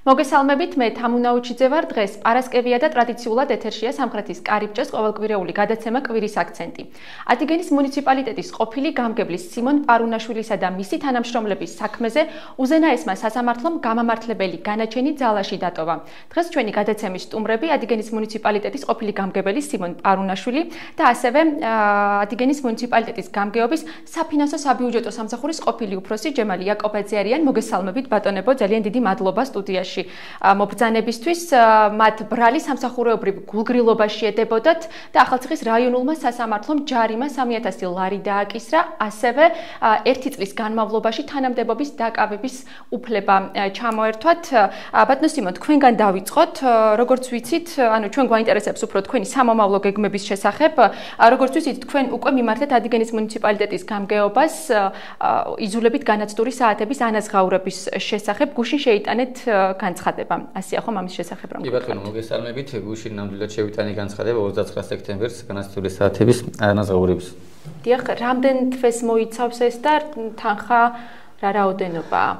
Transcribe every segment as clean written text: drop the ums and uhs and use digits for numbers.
მოგესალმებით, მე თამუნაუჩიძე ვარ. დღეს პარასკევია და ტრადიციულად ეთერშია სამხრეთის კარიბჭეს ყოველკვირეული გადაცემა კვირის აქცენტი. ადიგენის მუნიციპალიტეტის ყოფილი გამგებლის სიმონ პარუნაშვილისა და მისი თანამშრომლების საქმეზე უზენაესმა სასამართლომ გამამართლებელი განაჩენი ძალაში დატოვა. დღეს ჩვენი გადაცემის სტუმრები ადიგენის მუნიციპალიტეტის ყოფილი გამგებელი სიმონ პარუნაშვილი და ასევე ადიგენის მუნიციპალიტეტის გამგეობის საფინანსო საბიუჯეტო სამსახურის ყოფილი უფროსი ჯემალი იაკობაძე არიან. მოგესალმებით ბატონებო, ძალიან დიდი მადლობა სტუდიაში მობრძანებისთვის. მათ ბრალი სამსახურეობრივ გულგრილობაში ედებოდათ და ახალციხის რაიონულმა სასამართლომ ჯარიმა 3000 ლარი დააკისრა, ასევე 1 წლის განმავლობაში თანამდებობის დაკავების უფლება ჩამოერთვათ. ბატონო სიმონ, თქვენგან დავიწყოთ. როგორც ვიცით, ჩვენ გვაინტერესებს უფრო თქვენი სამომავლო გეგმების შესახებ. როგორც ვიცით, თქვენ უკვე მიმართეთ ადიგენის მუნიციპალიტეტის გამგეობას იზოლებით განაცდური საათების ანაზღაურების შესახებ. გუშინ შეიტანეთ განცხადება. ასეა ხომ ამის შესახებ რომ? კი ბატონო, მოგესალმებით. გუშინ ნამდვილად შევიტანე განცხადება 29 სექტემბერს განაცდური საათების ანაზღაურების. დიახ, რამდენ თვეს მოიცავს ეს და თანხა რა რაოდენობაა?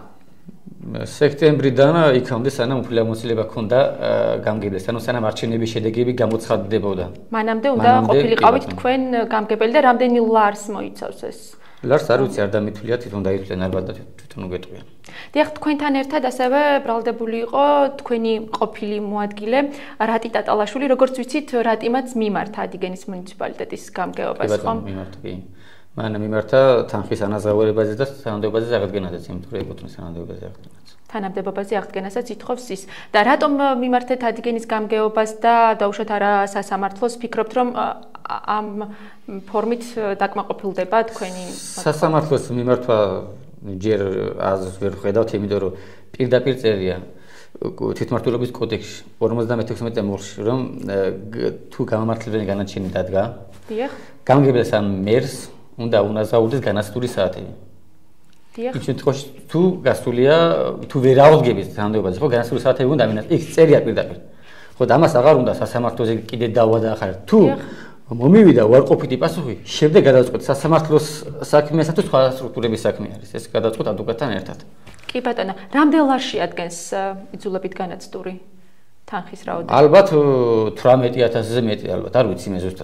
სექტემბრიდან იქამდე სანამ უფლებამოსილება ჰქონდა გამგებელს, ანუ სანამ არჩევნების შედეგები გამოცხადდებოდა. მანამდე უნდა ყოფილიყავით თქვენ გამგებელი და რამდენი ლარს მოიცავს ეს? ლარს არ ვიცი, არ დამითვლია, თვითონ დაითვლენ ალბათ და თვითონ უგეტყვიან. დიახ, თქვენთან ერთად ასევე ბრალდებული იყო თქვენი ყოფილი მოადგილე რატი ტატალაშვილი, როგორც ვიცით, რატიმაც მიმართა ადიგენის მუნიციპალიტეტის გამგეობას, ხომ? კი, მიმართა, კი. მან მიმართა თანხის ანაზღაურებაზე და თანამდებობაზე აღდგენაზეც, იმიტომ რომ ეკუთვნის თანამდებობაზე აღდგენაც. თანამდებობაზე აღდგენასაც ითხოვს ის. და რატომ მიმართეთ ადიგენის გამგეობას და დაუშვათ არა სასამართლოს? ფიქრობთ, რომ ამ ფორმით დაკმაყოფილდება თქვენი სასამართლოს მიმართვა ჯერ აზრს ვერ ხედავთ, იმიტომ რომ პირდაპირ წერია თვითმმართველობის კოდექსში 56 მორში, რომ თუ გამამართლებელი განაჩენი დადგა, დიახ, გამგებელს ამ მერს უნდა უნაზღაურდეს განაცდური საათები. დიახ. იმ შემთხვევაში თუ გასულია, თუ ვერ აღდგებით თანამდებობაზე, ხო, განაცდური საათები უნდა მინას. იქ წერია პირდაპირ. ხო, და ამას აღარ უნდა სასამართლოზე კიდე დავადახარ. თუ მომივიდა უარყოფითი პასუხი, შემდეგ გადავწყვეტ სასამართლოს საქმესა თუ სხვა სტრუქტურების საქმე არის. ეს გადავწყვეტ ადვოკატთან ერთად. კი ბატონო, რამდენ ლარში ადგენს იძულებით განაცდური თანხის რაოდენობა? ალბათ 18000-ზე მეტი, ალბათ არ ვიცი მე ზუსტად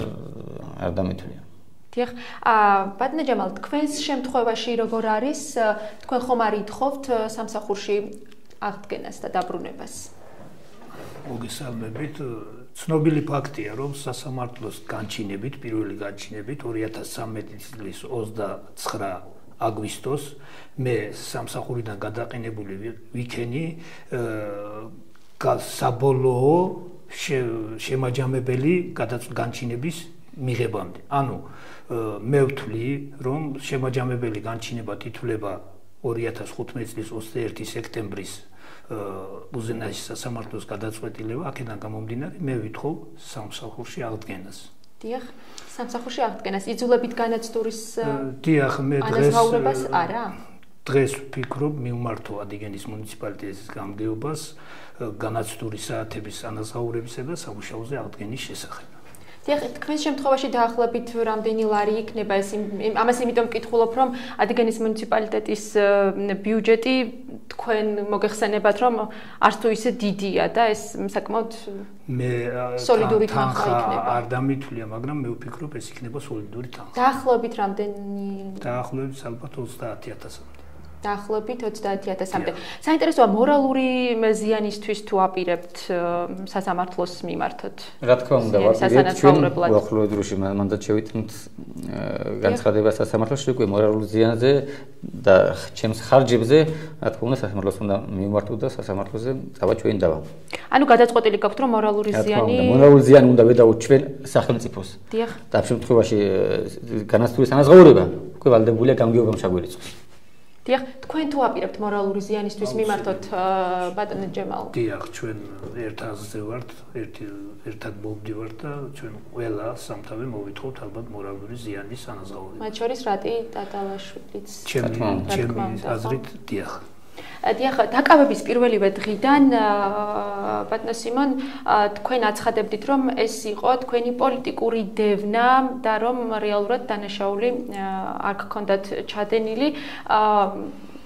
არ დამეთვლია. დიახ, ბატონო ჯემალ, თქვენს შემთხვევაში როგორ არის? თქვენ ხომ არ ითხოვთ სამსახურში აღდგენას და დაბრუნებას? მოგესალმებით. ცნობილი ფაქტია, რომ სასამართლოს განჩინებით, პირველი განჩინებით 2013 წლის 29 აგვისტოს მე სამსახურიდან გადაყენებული ვიქენი საბოლოო შემაჯამებელი განჩინების მიღებამდე. ანუ მე ვთვლი, რომ შემაჯამებელი განჩინება თითვლება 2015 წლის 21 სექტემბრის უზენაესი სასამართლოს გადაწყვეტილება, აქედან გამომდინარე, მე ვითხოვ სამსახურში აღდგენას. დიახ, სამსახურში აღდგენას იძულებით განაცდურის დიახ, მე ანაზღაურებას არა? დღეს ვფიქრობ მივმართო ადიგენის მუნიციპალიტეტის გამგეობას განაცდური საათების ანაზღაურებისა და სამუშაოზე აღდგენის შესახებ. დიახ, თქვენს შემთხვევაში დაახლოებით რამდენი ლარი იქნება ეს? ამას იმიტომ ვკითხულობ, რომ ადიგენის მუნიციპალიტეტის ბიუჯეტი თქვენ მოგეხსენებათ, რომ არც თუ ისე დიდია და ეს საკმაოდ სოლიდური თანხა იქნება. არ დამითვლია, მაგრამ მე ვფიქრობ, ეს იქნება სოლიდური თანხა. დაახლოებით რამდენი? დაახლოებით ალბათ 30000-მდე. დაახლოებით 30000-მდე. საინტერესოა, მორალური ზიანისთვის თუ აპირებთ სასამართლოს მიმართოთ? რა თქმა უნდა, ვაპირებთ ჩვენ უახლოეს დროში მანდაც შევიტანთ განცხადება სასამართლოში უკვე მორალური ზიანზე და ჩემს ხარჯებზე, რა თქმა უნდა, სასამართლოს უნდა მივმართო და სასამართლოზე წავა ჩვენი დავა. ანუ გადაწყვეტილი გაქვთ, რომ მორალური ზიანი მორალური ზიანი უნდა ვედაოთ ჩვენ სახელმწიფოს. დიახ. და ამ შემთხვევაში განაცდურის ანაზღაურება უკვე ვალდებულია გამგეობამ ჩაგვერიცხოს. დიახ, თქვენ თუ აპირებთ მორალური ზიანისთვის მიმართოთ ბატონო ჯემალ? დიახ, ჩვენ ერთ აზრზე ვართ, ერთად მოვდივართ და ჩვენ ყველა სამთავე მოვითხოვთ ალბათ მორალური ზიანის ანაზღაურება. მათ შორის რატი ტატალაშვილიც? ჩემი აზრით, დიახ. დიახ, დაკავების პირველივე დღიდან ბატონო სიმონ, თქვენ აცხადებდით, რომ ეს იყო თქვენი პოლიტიკური დევნა და რომ რეალურად დანაშაული არ გქონდათ ჩადენილი.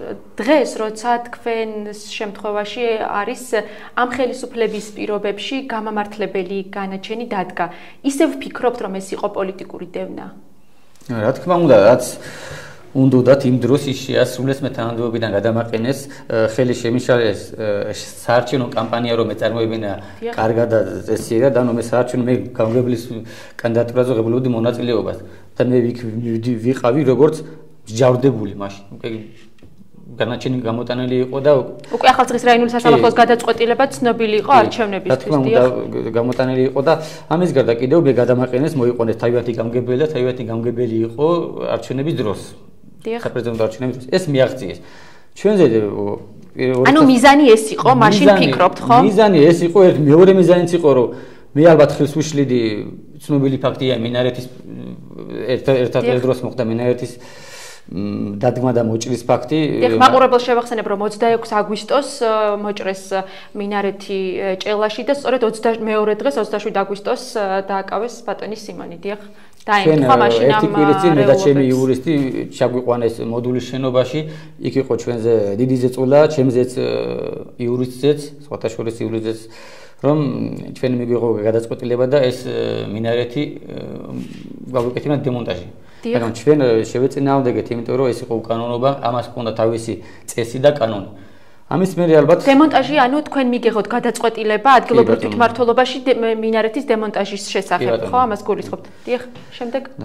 დღეს როცა თქვენს შემთხვევაში არის ამ ხელისუფლების პირობებში გამამართლებელი განაჩენი დადგა, ისევ ვფიქრობთ, რომ ეს იყო პოლიტიკური დევნა? რა თქმა უნდა, რაც უნდათ იმ დროს ის შეასრულეს მე თანამდებობიდან გადამაყენეს ხელი შემიშალეს საარჩევნო კამპანია რომ ეწარმოებინა კარგად და წესიერად და მე საარჩევნო მე გამგებლის კანდიდატურაზე ღებულობდი მონაწილეობას და მე ვიყავი როგორც ჯავრდებული მაშინ განაჩენი გამოტანილი იყო და უკვე ახალციხის რაიონული სასამართლოს გადაწყვეტილება ცნობილი იყო არჩევნებისთვის გამოტანილი იყო და ამის გარდა კიდევ მე გადამაყენეს მოიყონეს თავიანთი გამგებელი და თავიანთი გამგებელი იყო არჩევნების დროს საპრეზიდენტო არჩევნების დროს ეს მიაღწიეს ჩვენზე ანუ მიზანი ეს იყო მაშინ ფიქრობთ ხო მიზანი ეს იყო მეორე მიზანიც იყო რომ მე ალბათ ხელს უშლიდი ცნობილი ფაქტია მინარეთის ერთად ერთდროს მოხდა მინარეთის დადგმა და მოჭრის ფაქტი. დიახ, მაყურებელს შევახსენებ, რომ 26 აგვისტოს მოჭრეს მინარეთი ჭელაში და სწორედ 22 დღეს 27 აგვისტოს დააკავეს ბატონი სიმონი. დიახ, დაემთხვა მაშინ ამ ერთი კვირის წინ მე და ჩემი იურისტი ჩაგვიყვანეს მოდულის შენობაში, იქ იყო ჩვენზე დიდი ზეწოლა, ჩემზეც იურისტზეც, სხვათა შორის იურისტზეც რომ ჩვენ მიგვიღო გადაწყვეტილება და ეს მინარეთი გავუკეთებინა დემონტაჟი. მაგრამ ჩვენ შევეწინააღმდეგეთ, იმიტომ რომ ეს იყო უკანონობა, ამას ჰქონდა თავისი წესი და კანონი. ამის მერე ალბათ დემონტაჟი, ანუ თქვენ მიგიღოთ გადაწყვეტილება ადგილობრივ თვითმმართველობაში მინარეთის დემონტაჟის შესახებ, ხო? ამას გულისხმობთ. დიახ, შემდეგ. და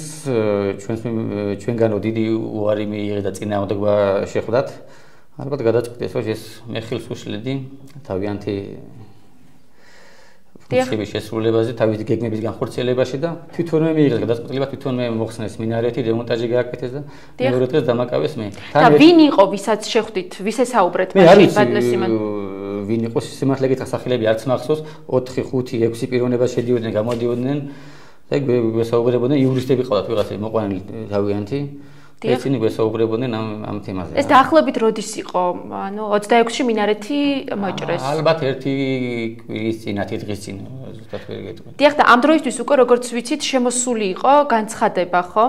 ჩვენგანო დიდი უარი მიიღეთ და წინააღმდეგობა შეხვდათ. ალბათ გადაწყვეტეს, რომ ეს მე ხელს უშლიდი თავიანთი ფუნქციების შესრულებაზე, თავისი გეგმების განხორციელებაში და თვითონვე მიიღეს გადაწყვეტილება, თვითონვე მოხსნეს მინარეთი, დემონტაჟი გააკეთეს და მეორე დღეს დამაკავეს მე. და ვინ იყო, ვისაც შეხვდით, ვის ესაუბრეთ მაშინ ბატონო სიმონ? ვინ იყო სიმართლე გითხრა სახელები არც მახსოვს, 4, 5, 6 პიროვნება შედიოდნენ, გამოდიოდნენ და გვესაუბრებოდნენ იურისტები ყავდათ ვიღაცა მოყვანილი თავიანთი. ესენი გვესაუბრებოდნენ ამ თემაზე. ეს დაახლოებით როდის იყო? ანუ 26-ში მინარეთი მოჭრეს. ალბათ ერთი კვირის წინ, 10 დღის წინ, ზუსტად ვერ გეტყვი. დიახ, და ამ დროისთვის უკვე როგორც ვიცით, შემოსული იყო განცხადება, ხომ?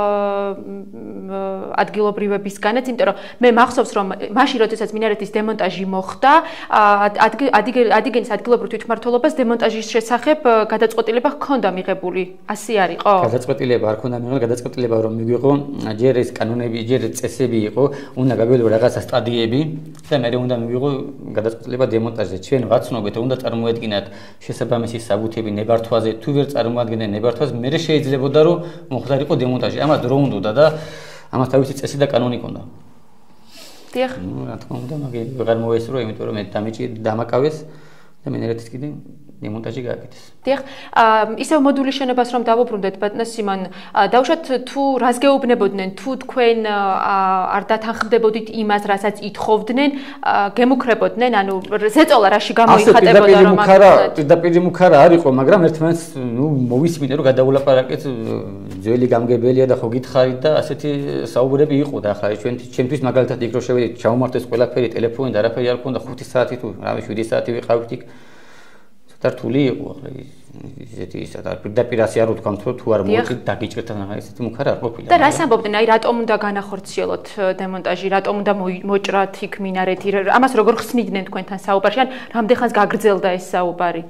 ადგილობრივებისგანაც, იმიტომ რომ მე მახსოვს, რომ მაშინ როდესაც მინარეთის დემონტაჟი მოხდა, ადიგენის ადგილობრივ თვითმმართველობას დემონტაჟის შესახებ გადაწყვეტილება ჰქონდა მიღებული. ასე არ იყო? გადაწყვეტილება არ ჰქონდა მიღებული, გადაწყვეტილება რომ მიგვიღო ჯერ ეს კანონები, ჯერ წესები იყო, უნდა გაგვეძლო რაღაცა სტადიები და მე უნდა მივიღო გადაწყვეტილება დემონტაჟზე. ჩვენ ვაცნობთ, უნდა წარმოედგინათ შესაბამისი საბუთები ნებართვაზე, თუ ვერ წარმოადგენენ ნებართვას, მე შეიძლებოდა რომ მოხდარიყო დემონტაჟი. ამას დრო უნდა და ამას თავისი წესი და კანონი ჰქონდა. დიახ. რა თქმა უნდა, მაგე ვეღარ მოესწრო, იმიტომ რომ მე დამაკავეს და მინერეთის კიდე დემონტაჟი გააკეთეს. დიახ, ისევ მოდულის შენობას რომ დავუბრუნდეთ ბატონო სიმონ, დავუშვათ თუ რას გეუბნებოდნენ, თუ თქვენ არ დათანხმდებოდით იმას, რასაც ითხოვდნენ, გემუქრებოდნენ, ანუ ზეწოლა რაში გამოიხატებოდა რომ პირდაპირ მუქარა არ იყო, მაგრამ ერთმანეთს მოვისმინე რომ გადაულაპარაკეთ, ძველი გამგებელია და ხო გითხარით და ასეთი საუბრები იყო და ახლა ჩვენთვის მაგალითად იქ რო შევედით, ჩავმართეს ყველაფერი ტელეფონი და არაფერი არ ქონდა 5 საათი თუ რამე 7 საათი ვიყავით იქ. რთული იყო ახლა ისეთი პირდაპირ ასე არ ვთქვამთ რომ თუ არ მოვიწით დაგიჭრეთ ან ესეთი მუქარა არ ყოფილა. და რას ამბობდნენ? აი რატომ უნდა განახორციელოთ დემონტაჟი, რატომ უნდა მოჭრათ იქ მინარეთი? ამას როგორ ხსნიდნენ თქვენთან საუბარში? ან რამდენხანს გაგრძელდა ეს საუბარი?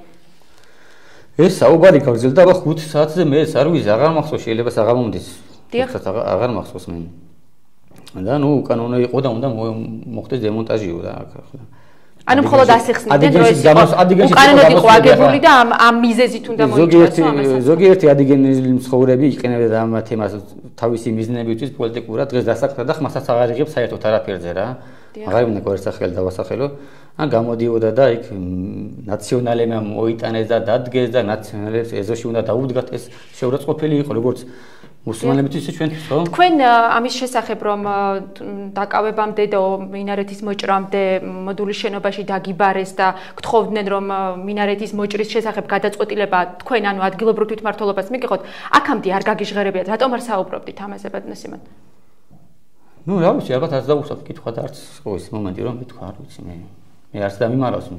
ეს საუბარი გაგრძელდა აბა 5 საათზე მეც არ ვიცი, აღარ მახსოვს, შეიძლება აღარ მომდის. დიახ, აღარ მახსოვს მე. და ნუ უკანონო იყო და უნდა მოხდეს დემონტაჟიო და ახლა ანუ მხოლოდ ასე ხსნიდნენ რომ ეს უკანონოდ იყო აგებული და ამ მიზეზით უნდა მოიჭრას ამასაც. ზოგიერთი ადგილობრივი მცხოვრები იყენებდა ამ თემას თავისი მიზნებისთვის პოლიტიკურად დღეს დასაკრა და ხმასაც აღარ იღებს საერთოდ არაფერზე რა. აღარ მინდა გვერდსახელი დავასახელო. ან გამოდიოდა და იქ ნაციონალებმა მოიტანეს და დადგეს და ნაციონალებს ეზოში უნდა დაუდგათ ეს შეურაცხყოფილი იყო როგორც მუსლიმანებისთვის ჩვენთვის ხო? თქვენ ამის შესახებ რომ დაკავებამდე და მინარეთის მოჭრამდე მოდულის შენობაში დაგიბარეს და გთხოვდნენ რომ მინარეთის მოჭრის შესახებ გადაწყვეტილება თქვენ ანუ ადგილობრივ თვითმმართველობას მიგიღოთ, აქამდე არ გაგიჟღერებიათ, რატომ არ საუბრობდით ამაზე ბატონო სიმონ? ნუ რა ვიცი, ალბათ არც დავუსვათ კითხვა და არც ხო ის მომენტი რომ მithქვა, არ ვიცი მე არც დამიმარავს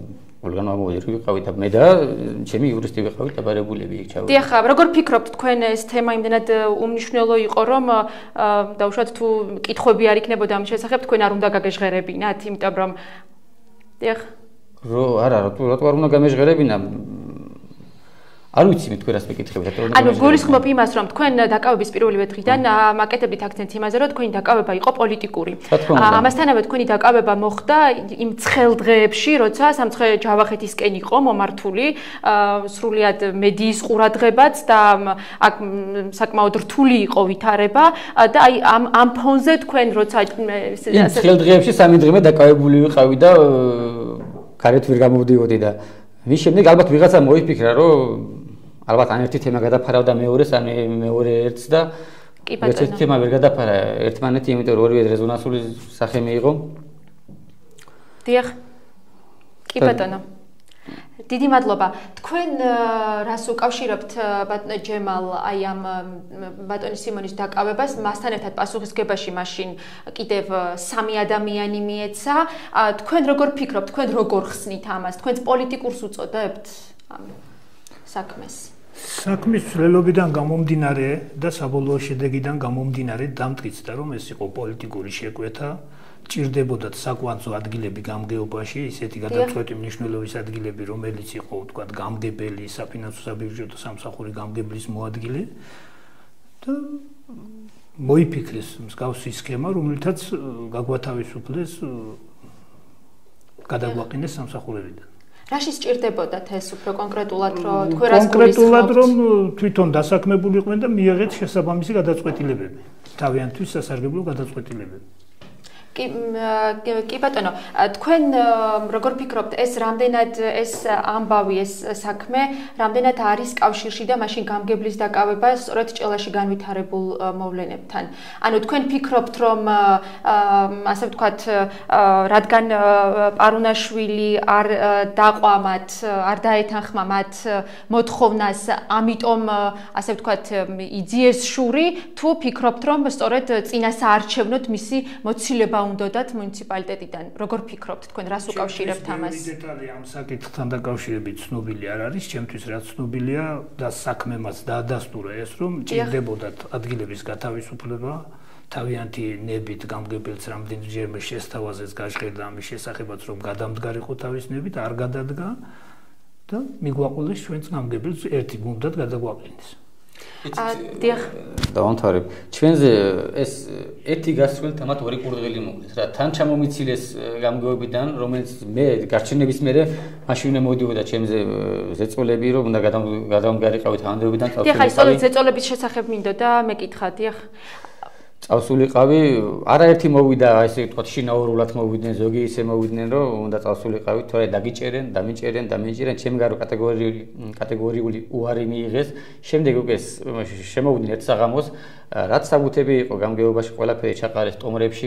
ყველგან მოვიდი ვიყავი და მე და ჩემი იურისტი ვიყავით დაბარებულები იქ ჩავედი. დიახ, როგორ ფიქრობთ თქვენ ეს თემა იმდენად უმნიშვნელო იყო რომ დაუშვათ თუ კითხვები არ იქნებოდა ამ შესახებ თქვენ არ უნდა გაგეჟღერებინათ, იმიტომ რომ დიახ. არა, რატო არ უნდა გამეჟღერებინა? არ ვიცი მე თქვენ რას მეკითხებით, რატომ ანუ გულისხმობ იმას რომ თქვენ დაკავების პირველივე დღიდან მაკეტებით აქცენტ იმაზე რომ თქვენი დაკავება იყო პოლიტიკური. ამასთანავე თქვენი დაკავება მოხდა იმ ცხელ დღეებში, როცა სამცხე ჯავახეთისკენ იყო მომართული სრულიად მედიის ყურადღებაც და აქ საკმაოდ რთული იყო ვითარება და აი ამ ფონზე თქვენ როცა ცხელ დღეებში 3 დღე მე დაკავებული ვიყავი და გარეთ ვერ გამოვდიოდი და მის შემდეგ ალბათ ვიღაცა მოიფიქრა რომ ალბათ ან ერთი თემა გადაფარავდა მეორეს, ან მეორე ერთს და ერთი თემა ვერ გადაფარა ერთმანეთი, იმიტომ რომ ორივე რეზონანსული სახე მიიღო. დიახ. კი ბატონო. დიდი მადლობა. თქვენ რას უკავშირებთ ბატონო ჯემალ აი ამ ბატონი სიმონის დაკავებას, მასთან ერთად პასუხისგებაში მაშინ კიდევ 3 ადამიანი მიეცა. თქვენ როგორ ფიქრობთ, თქვენ როგორ ხსნით ამას? თქვენს პოლიტიკურს უწოდებთ ამ საქმეს? საქმის ცვლილობიდან გამომდინარე და საბოლოო შედეგიდან გამომდინარე დამტკიცდა რომ ეს იყო პოლიტიკური შეკვეთა, ჭირდებოდათ საკვანძო ადგილები გამგეობაში, ისეთი გადაწყვეტი მნიშვნელობის ადგილები, რომელიც იყო ვთქვათ გამგებელი, საფინანსო საბიუჯეტო სამსახური გამგებლის მოადგილე და მოიფიქრეს მსგავსი სქემა, რომლითაც გაგვათავისუფლეს გადაგვაყენეს სამსახურებიდან. რაში სჭირდებოდათ ეს უფრო კონკრეტულად რომ თქვენ რას გულისხმობთ? კონკრეტულად რომ თვითონ დასაქმებულიყვნენ და მიიღეთ შესაბამისი გადაწყვეტილებები, თავიანთვის სასარგებლო გადაწყვეტილებები. კი ბატონო, თქვენ როგორ ფიქრობთ ეს რამდენად ეს ამბავი ეს საქმე რამდენად არის კავშირში და მაშინ გამგებლის დაკავება სწორედ ჭელაში განვითარებულ მოვლენებთან? ანუ თქვენ ფიქრობთ რომ ასე ვთქვათ რადგან პარუნაშვილი არ დაყვა მათ, არ დაეთანხმა მათ მოთხოვნას, ამიტომ ასე ვთქვათ იძიეს შური, თუ ფიქრობთ რომ სწორედ წინასაარჩევნოდ მისი მოცილება უნდათ მუნიციპალიტეტიდან. როგორ ფიქრობთ თქვენ, რას უკავშირებთ ამას? დეტალი ამ საკითხთან დაკავშირებით ცნობილი არ არის, ჩემთვის რაც ცნობილია და საქმემაც დაადასტურა ეს, რომ ჭირდებოდათ ადგილების გათავისუფლება, თავიანთი ნებით გამგებელს რამდენჯერმე შესთავაზეს გაჟღერდა ამის შესახებაც, რომ გადამდგარიყო თავის ნებით, არ გადადგა და მიგვაყოლეს ჩვენს გამგებელს ერთი გუნდად გადაგვაყენეს. დიახ. დავამთავრებ. ჩვენზე ეს ერთი გასწრული თამათ ორი ყურდღელი მოკლეს რა. თან ჩამომიცილეს გამგეობიდან, რომელიც მე გარჩენების მერე მაშინ უნდა მოდიოდა ჩემზე ზეწოლები, რომ უნდა გადამდგარიყავით ანდეობიდან წავსულიყავი. დიახ, აი სწორედ ზეწოლების შესახებ მინდოდა მეკითხა, დიახ. წავსულიყავი, არაერთი მოვიდა, ესე ვთქვათ, შინაურულად მოვიდნენ, ზოგი ისე მოვიდნენ, რომ უნდა წავსულიყავით, თორე დაგიჭერენ, დამიჭერენ, ჩემ გარო კატეგორიული უარი მიიღეს. შემდეგ უკვე შემოვიდნენ ერთ საღამოს, რაც საბუთები იყო გამგეობაში, ყველაფერი ჩაყარეს ტომრებში,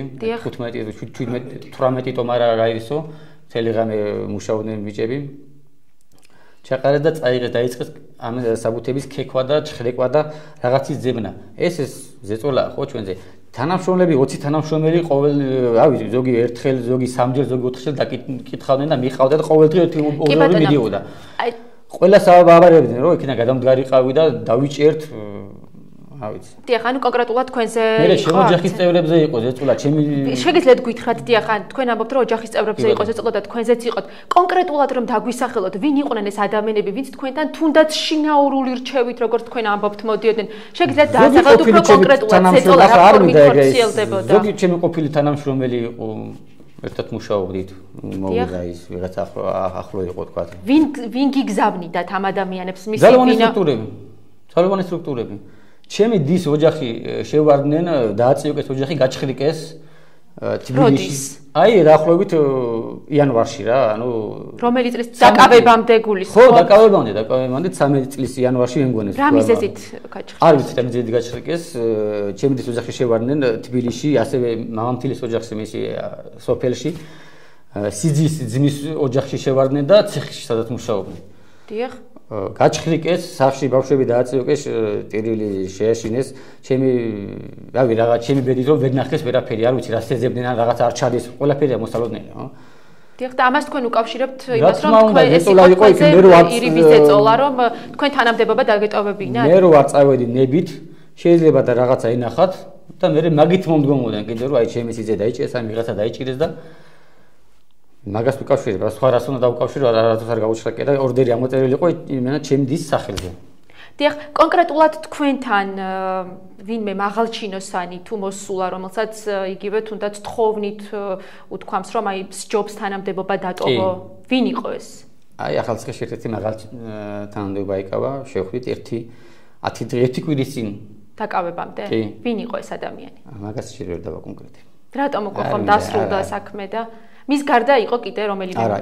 15-18 ტომარა გაივისო, მთელი ღამე მუშაობდნენ ბიჭები. ჩაყარეს და დაიწყეს ამ საბუთების ქექვა და ჩხრეკვა და რაღაცის ძებნა. ეს ზეწოლა ხო ჩვენზე. თანამშრომლები 20 თანამშრომელი ყოველ ავი ზოგი ერთხელ, ზოგი სამჯერ, ზოგი ოთხჯერ დაკითხავდნენ და მიყავდა და ყოველდღე ორი მიდიოდა. ყველა საბაბარებდნენ რომ იქნა გადამდგარიყავი და დავიჭერთ ავიც. დიახ, ანუ კონკრეტულად თქვენზე მე შემოჯახის წევრებზე იყო ზეწოლა, ჩემი შეგიძლიათ გითხრათ, დიახ, თქვენ ამბობთ რომ ოჯახის წევრებზე იყო ზეწოლა და თქვენზეც იყოთ. კონკრეტულად რომ დაგვისახელოთ, ვინ იყვნენ ეს ადამიანები, ვინც თქვენთან თუნდაც შინაურული რჩევით, როგორც თქვენ ამბობთ, მოდიოდნენ. შეგიძლიათ დაასახელოთ უფრო კონკრეტულად ზეწოლა რა ფორმით ხორციელდებოდა. ზოგი ჩემი ყოფილი თანამშრომელი იყო, ერთად მუშაობდით, მოვიდა ის ვიღაც ახლო იყო თქვა. ვინ გიგზავნიდათ ამ ადამიანებს მისი ძალოვანი სტრუქტურები. ჩემი დის ოჯახი შევარდნენ, დააწიოკეს ოჯახი, გაჩხრიკეს თბილისში. აი, დაახლოებით იანვარში რა, ანუ რომელი წლის დაკავებამდე გულისხმობ? ხო, დაკავებამდე 13 წლის იანვარში მეგონებს. რა მიზეზით გაჩხრიკეს? არ ვიცი, რა მიზეზით გაჩხრიკეს. ჩემი დის ოჯახი შევარდნენ თბილისში, ასევე მამამთილის ოჯახს მისი სოფელში. სიძის ძმის ოჯახში შევარდნენ და ციხში სადაც მუშაობდნენ. დიახ. გაჩხრიკეს, სახში ბავშვები დააწიოკეს, ტირილი შეაშინეს, ჩემი ბედით რომ ვერ ნახეს ვერაფერი, არ ვიცი რა სეძებდნენ ან რაღაც არ ჩადის, ყველაფერია მოსალოდნელი, ხო? დიახ, და ამას თქვენ უკავშირებთ იმას, რომ თქვენ ეს იყო იქ მე რო არ ირიბის ეწოლა, რომ თქვენ თანამდებობა დაგეტოვებინათ? მე რო არ წავედი ნებით, შეიძლება და რაღაცა ინახათ და მე მაგით მომდგომოდნენ კიდე რომ აი ჩემი სიძე დაიჭირეს, აი მიღაცა დაიჭირეს და მაგას უკავშირებ, სხვა რას უნდა დაუკავშირო, არასდროს არ გაუჩნდა და ორდერი ამოწერილი იყო იმენა ჩემი დის სახელზე. დიახ, კონკრეტულად თქვენთან ვინმე მაღალჩინოსანი თუ მოსულა, რომელსაც იგივე თუნდაც თხოვნით უთქვამს, რომ აი სჯობს თანამდებობა დატოვო, ვინ იყო ეს? აი ახალციხეში ერთ-ერთი მაღალ თანამდებობა იკავა, შევხვდით ერთი კვირის წინ დაკავებამდე? ვინ იყო ეს ადამიანი? მაგას შეიძლება დავაკონკრეტებ. რატომ უკვე ხომ დასრულდა საქმე და მის გარდა იყო კიდე რომელიმე? არა,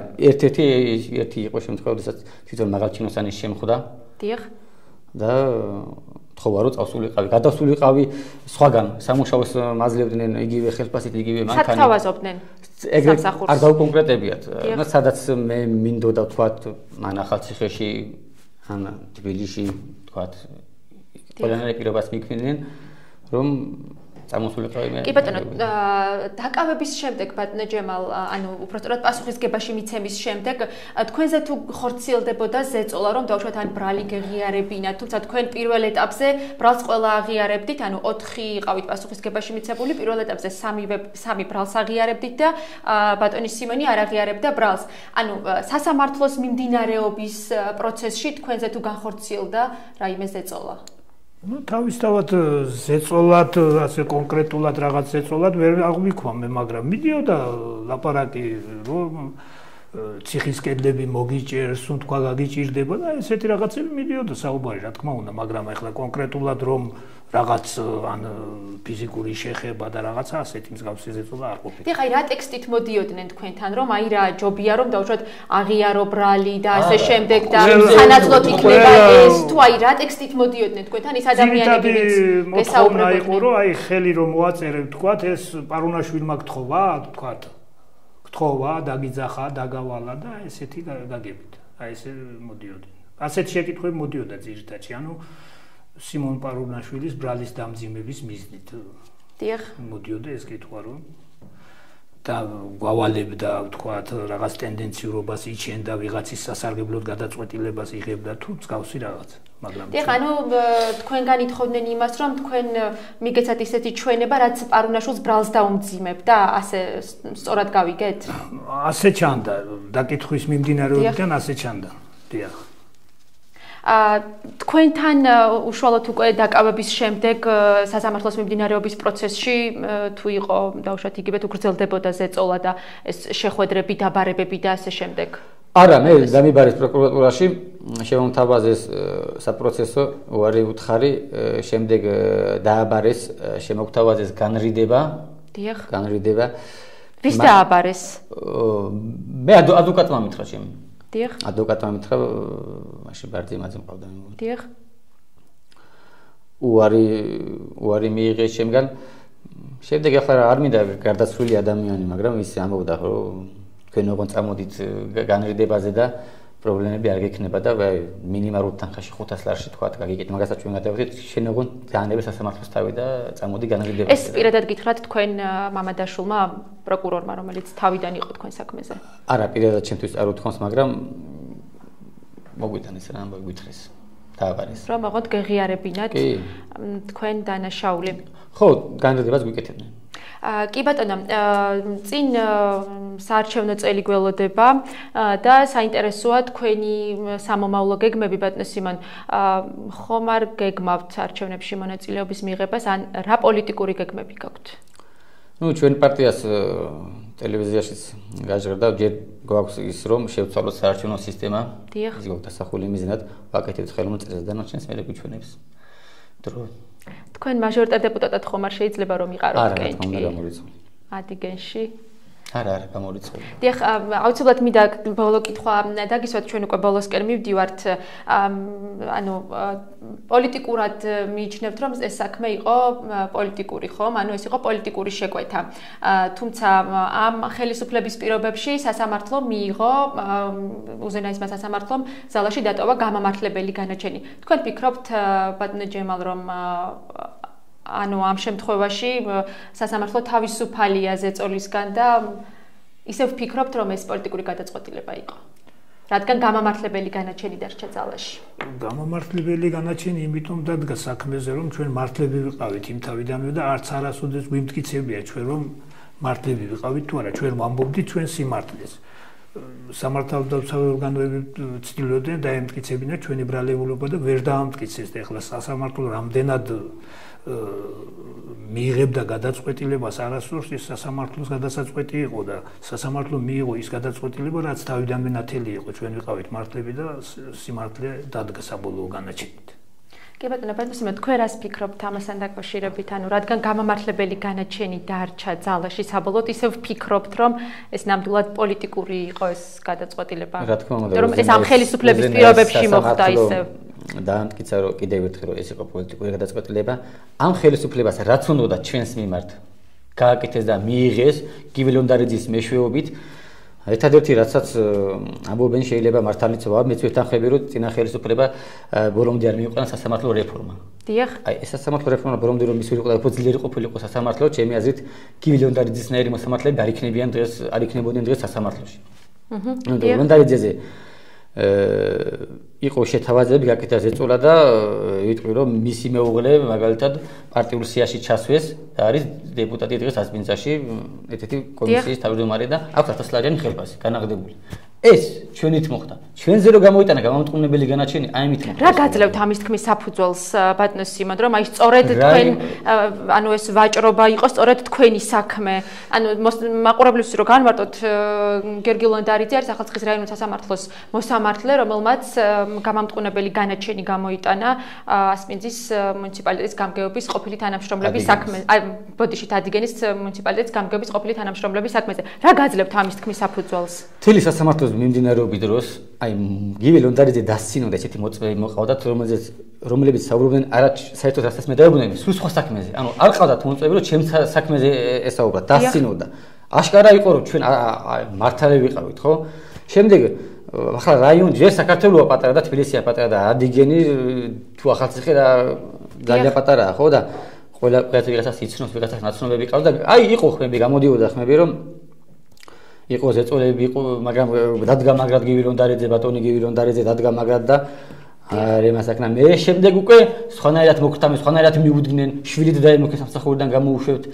ერთი იყო შემთხვევა, როდესაც თვითონ მაღალჩინოსანი შემხვდა. დიახ. და თხოვა რომ წავსულიყავი, გადასულიყავი სხვაგან, სამუშაოს მაძლევდნენ იგივე ხელფასით, იგივე მანქანით. სათავაზობდნენ. ეგრეთ არ დავკონკრეტებიათ. და სადაც მე მინდოდა ვთქვათ, მან ახალციხეში ან თბილისში ვთქვათ, ყველანაირ პირობას მიქმნიდნენ, რომ წამოსულიყავი მე. კი ბატონო, დაკავების შემდეგ ბატონო ჯემალ, ანუ უბრალოდ პასუხისგებაში მიცემის შემდეგ, თქვენზე თუ ხორციელდებოდა ზეწოლა, რომ დავუშვათ ან ბრალი გეღიარებინათ, თუმცა თქვენ პირველ ეტაპზე ბრალს ყველა აღიარებდით, ანუ 4 იყავით პასუხისგებაში მიცებული, პირველ ეტაპზე 3 ბრალს აღიარებდით და ბატონი სიმონი არ აღიარებდა ბრალს. ანუ სასამართლოს მიმდინარეობის პროცესში თქვენზე თუ განხორციელდა რაიმე ზეწოლა? Ну, თავისთავად ზეწოლად, ასე კონკრეტულად რაღაც ზეწოლად ვერ აღვიქვამე, მაგრამ მიდიოდა ლაპარაკი, რომ ციხის კედლები მოგიჭერს, თქვა გაგიჭირდება და ესეთი რაღაცები მიდიოდა საუბარი, რა თქმა უნდა, მაგრამ ახლა კონკრეტულად რომ რაღაც ან ფიზიკური შეხება და რაღაცა ასეთი მსგავსი ზეწოლა არ ყოფილა. დიახ, აი რა ტექსტით მოდიოდნენ თქვენთან, რომ აი რა ჯობია რომ დავუშვათ აღიარო ბრალი და ასე შემდეგ და სანაცვლოდ იქნება ეს თუ აი რა ტექსტით მოდიოდნენ თქვენთან ის ადამიანები ვინც გესაუბრებოდნენ? იყო რომ აი ხელი რომ მოაწერებ თქვათ ეს პარუნაშვილმა გთხოვა, თქვათ გთხოვა, დაგიძახა, დაგავალა და ესეთი გაგებით. აი ესე მოდიოდნენ. ასეთ შეკითხვები მოდიოდა ძირითადში, ანუ სიმონ პარუნაშვილის ბრალის დამძიმების მიზნით. დიახ. მოდიოდა ეს კითხვა რომ და გვავალებდა, ვთქვათ, რაღაც ტენდენციურობას იჩენდა, ვიღაცის სასარგებლოდ გადაწყვეტილებას იღებდა თუ მსგავსი რაღაც. მაგრამ დიახ, ანუ თქვენგან ითხოვდნენ იმას, რომ თქვენ მიგეცათ ისეთი ჩვენება, რაც პარუნაშვილს ბრალს დაუმძიმებ და ასე სწორად გავიგეთ? ასე ჩანდა, დაკითხვის მიმდინარეობიდან ასე ჩანდა. დიახ. თქვენთან უშუალოდ უკვე დაკავების შემდეგ სასამართლოს მიმდინარეობის პროცესში თუ იყო დავუშვათ იგივე თუ გრძელდებოდა ზეწოლა და ეს შეხვედრები, დაბარებები და ასე შემდეგ? არა, მე დამიბარეს პროკურატურაში, შემომთავაზეს საპროცესო უარი უთხარი, შემდეგ დააბარეს, შემოგთავაზეს განრიდება. დიახ. განრიდება. ვის დააბარეს? მე ადვოკატმა მითხრა ჩემი. დიახ. ადვოკატმა მითხრა, მაშინ ბარძიმაძე მყავდა. დიახ. უარი მიიღეს შემგან. შემდეგ ახლა არ მინდა გარდაცვლილი ადამიანი, მაგრამ ის ამბობდა, რომ თქვენ ოღონდ წამოდით განრიდებაზე და პრობლემები არ გექნება და მინიმალურ თანხაში 500 ლარში თქვა გაგიკეთ, მაგასაც ჩვენ გადავიდეთ, შენ ოღონდ დაანებე სასამართლოს თავი და წამოდი განრიდებაზე. ეს პირადად გითხრათ თქვენ მამადაშვილმა, პროკურორმა, რომელიც თავიდან იყო თქვენ საქმეზე? არა, პირადად ჩემთვის არ უთქვამს, მაგრამ მოგვიტანეს რა ამბავი გითხრეს. დააბარეს. რომ ოღონდ გეღიარებინათ თქვენ დანაშაული. ხო, განრიდებას გვიკეთებდნენ. კი ბატონო, წინ საარჩევნო წელი გველოდება და საინტერესოა თქვენი სამომავლო გეგმები ბატონო სიმონ, ხომ არ გეგმავთ არჩევნებში მონაწილეობის მიღებას ან რა პოლიტიკური გეგმები გაქვთ? ნუ ჩვენ პარტიას ტელევიზიაშიც გაჟღერდა, ჯერ გვაქვს ის რომ შევცვალოთ საარჩევნო სისტემა. დიახ. ის გვაქვს დასახული მიზნად, ვაკეთებთ ხელმოწერას დანარჩენს მე გვიჩვენებს. დრო თქვენ მაჟორიტარ დეპუტატად ხომ არ შეიძლება რომ იყაროთ კენჭი? არა, გამორიცხული. ადიგენში. არა, გამორიცხული. დიახ, აუცილებლად მინდა ბოლო კითხვა დაგისვათ, ჩვენ უკვე ბოლოსკენ მივდივართ, ანუ პოლიტიკურად მიიჩნევთ, რომ ეს საქმე იყო პოლიტიკური, ხომ? ანუ ეს იყო პოლიტიკური შეკვეთა. თუმცა ამ ხელისუფლების პირობებში სასამართლო მიიღო, უზენაესმა სასამართლომ ზალაში დატოვა გამამართლებელი განაჩენი. თქვენ ფიქრობთ, ბატონო ჯემალ, რომ ანუ ამ შემთხვევაში სასამართლო თავისუფალია ზეწოლისგან და ისევ ვფიქრობთ, რომ ეს პოლიტიკური გადაწყვეტილება იყო. რადგან გამამართლებელი განაჩენი დარჩა ძალაში. გამამართლებელი განაჩენი იმიტომ დადგა საქმეზე, რომ ჩვენ მართლები ვიყავით იმ თავიდანვე და არც არასოდეს გვიმტკიცებია ჩვენ რომ მართლები ვიყავით თუ არა, ჩვენ ვამბობდით ჩვენ სიმართლეს. სამართალდამცავი ორგანოები ცდილობდნენ დაემტკიცებინათ ჩვენი ბრალეულობა და ვერ დაამტკიცეს და ეხლა სასამართლო რამდენად მიიღებდა გადაწყვეტილებას არასდროს ის სასამართლოს გადაწყვეტი იყო და სასამართლო მიიღო ის გადაწყვეტილება რაც თავიდანვე ნათელი იყო ჩვენ ვიყავით მართლები და სიმართლე დადგა საბოლოო განაჩენით. კი ბატონო, ბატონო, თქვენ რას ფიქრობთ ამასთან დაკავშირებით? ანუ რადგან გამამართლებელი განაჩენი დარჩა ძალაში საბოლოოდ, ისევ ვფიქრობთ, რომ ეს ნამდვილად პოლიტიკური იყო ეს გადაწყვეტილება. რა თქმა უნდა, რომ ეს ამ ხელისუფლების პირობებში მოხდა ისევ. დაამტკიცა რომ კიდევ ერთხელ რომ ეს იყო პოლიტიკური გადაწყვეტილება, ამ ხელისუფლებას რაც უნდა ჩვენს მიმართ გააკეთეს და მიიღეს გივილონდარიძის მეშვეობით. ერთადერთი რაცაც ამბობენ შეიძლება მართალიც ვარ, მეც ვეთანხმები რომ წინა ხელისუფლება ბოლომდე არ მიიყვანა სასამართლო რეფორმა. დიახ. აი ეს სასამართლო რეფორმა ბოლომდე რომ მისულიყო და უფრო ძლიერი ყოფილიყო სასამართლო, ჩემი აზრით გივილონდარიძისნაირი მოსამართლეები არ იქნებოდნენ დღეს სასამართლოში. გივილონდარიძეზე იყო შეთავაზები გაკეთა ზეწოლა და ვიტყვი რომ მისი მეუღლე მაგალითად პარტიულ სიაში ჩასვეს და არის დეპუტატი დღეს ასპინძაში ერთ-ერთი კომისიის თავმჯდომარე და აქვს 1000 ლარიანი ხელფასი განაღდებული. ეს ჩვენით მოხდა. ჩვენზე რო გამოიტანა გამამტყუნებელი განაჩენი, აი ამით მოხდა. რა გაძლევთ ამის თქმის საფუძველს ბატონო სიმონ, რომ აი სწორედ თქვენ ანუ ეს ვაჭრობა იყო სწორედ თქვენი საქმე. ანუ მაყურებლებს რო განმარტოთ გიორგი ლონდარიძე არის ახალციხის რაიონის სასამართლოს მოსამართლე, რომელმაც გამამტყუნებელი განაჩენი გამოიტანა ასპინძის მუნიციპალიტეტის გამგეობის ყოფილი თანამშრომლების საქმეზე. აი ბოდიში ადიგენის მუნიციპალიტეტის გამგეობის ყოფილი თანამშრომლების საქმეზე. რა გაძლევთ ამის თქმის საფუძველს? თელი სასამართლოს მიმდინარეობის დროს აი გივილონდარიძე დასცინოდა ესეთი მოწვევები მოყავდათ რომლებიც საუბრობდნენ არა საერთოდ რასაც მეტყველებდნენ სულ სხვა საქმეზე ანუ არ ყავდათ მოწვევები რომ ჩემს საქმეზე ესაუბრათ დასცინოდა აშკარა იყო რომ ჩვენ მართალები ვიყავით ხო შემდეგ ახლა რაიონი ჯერ საქართველოა პატარა და თბილისია პატარა და ადიგენი თუ ახალციხე და ძალიან პატარაა ხო და ყველა ვიღაცას იცნობს ვიღაცას ნაცნობები ყავს და აი იყო ხმები გამოდიოდა ხმები რომ იყო ზეწოლები იყო მაგრამ დადგა მაგრად გივილონდარიძე ბატონი გივილონდარიძე დადგა მაგრად და რემასაკნა მე შემდეგ უკვე სხვანაირად მოგხდამე სხვანაირად მიუდგნენ შვილით დაემოქეს სამსახურიდან გამოუშვებთ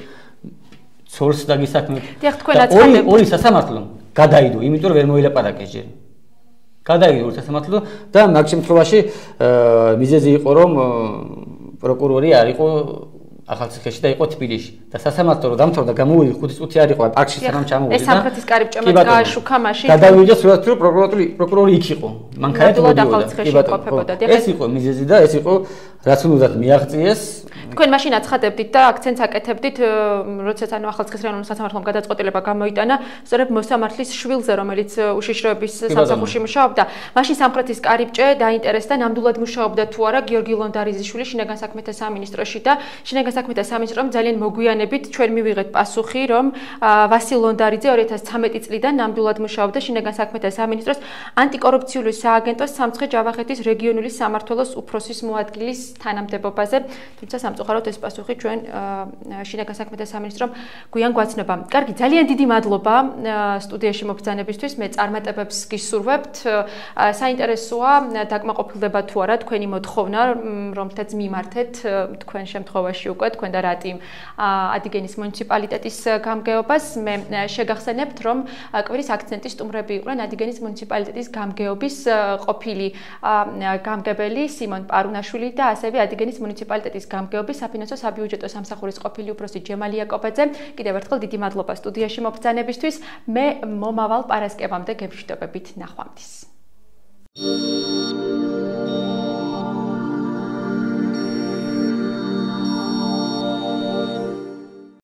ცოლს დაგისაქმებთ დიახ თქვენაც ხდებოდა ორი სასამართლო გადაიდო იმიტომ რომ ვერ მოილაპარაკეს ჯერ გადაიდო ორი სასამართლო და მაგ შემთხვევაში მიზეზი იყო რომ პროკურორი არ იყო ახალციხეში და იყო თბილისში და სასამართლო რომ დამთავრდა გამოვიდი 5 წუთი არ იყო პარკში სანამ ჩამოვიდი ეს სამხრეთის კარიბჭემაც გააშუქა მაშინ გადავიდა სულაც რომ პროკურორი იქ იყო მანქანით მოდიოდა ეს იყო მიზეზი და ეს იყო რაც უნდა მიაღწიეს თქვენ მაშინ აცხადებდით და აქცენტს აკეთებდით როდესაც ანუ ახალციხის რაიონის სასამართლომ გადაწყვეტილება გამოიტანა სწორედ მოსამართლის შვილზე რომელიც უშიშროების სამსახურში მუშაობდა მაშინ სამხრეთის კარიბჭე დაინტერესდა ნამდვილად მუშაობდა თუ არა გიორგი ლონდარიძის შვილი შინაგან საქმეთა სამინისტროში და შინაგან საქმეთა სამინისტრომ ძალიან მოგვიანებით ჩვენ მივიღეთ პასუხი რომ ვასილ ლონდარიძე 2013 წლიდან ნამდვილად მუშაობდა შინაგან საქმეთა სამინისტროს ანტიკორუფციული სააგენტოს სამცხე-ჯავახეთის რეგიონული სამმართველოს უფროსის მოადგილის თანამდებობაზე თუმცა სამწუხაროდ ეს პასუხი ჩვენ შინაგან საქმეთა სამინისტრომ გვიან გვაცნობა. კარგი, ძალიან დიდი მადლობა სტუდიაში მობრძანებისთვის. მე წარმატებებს გისურვებთ. საინტერესოა დაკმაყოფილდება თუ არა თქვენი მოთხოვნა, რომთაც მიმართეთ თქვენ შემთხვევაში უკვე თქვენ და რატიმ ადიგენის მუნიციპალიტეტის გამგეობას. მე შეგახსენებთ, რომ კვირის აქცენტის სტუმრები იყვნენ ადიგენის მუნიციპალიტეტის გამგეობის ყოფილი გამგებელი სიმონ პარუნაშვილი და ასევე ადიგენის მუნიციპალიტეტის გამგეობის საფინანსო საბიუჯეტო სამსახურის ყოფილი უფროსი ჯემალი იაკობაძე. კიდევ ერთხელ დიდი მადლობა სტუდიაში მობრძანებისთვის. მე მომავალ პარასკევამდე გემშვიდობებით ნახვამდის.